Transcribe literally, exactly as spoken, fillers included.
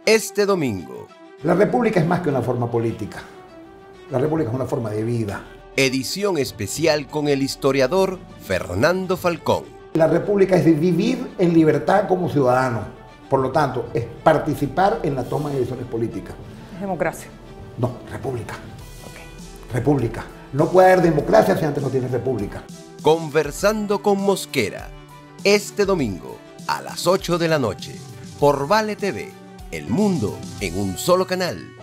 este domingo. La república es más que una forma política. La república es una forma de vida. Edición especial con el historiador Fernando Falcón. La república es de vivir en libertad como ciudadano. Por lo tanto, es participar en la toma de decisiones políticas. ¿Es democracia? No, república. Ok. República. No puede haber democracia si antes no tienes república. Conversando con Mosquera, este domingo a las ocho de la noche, por Vale T V, el mundo en un solo canal.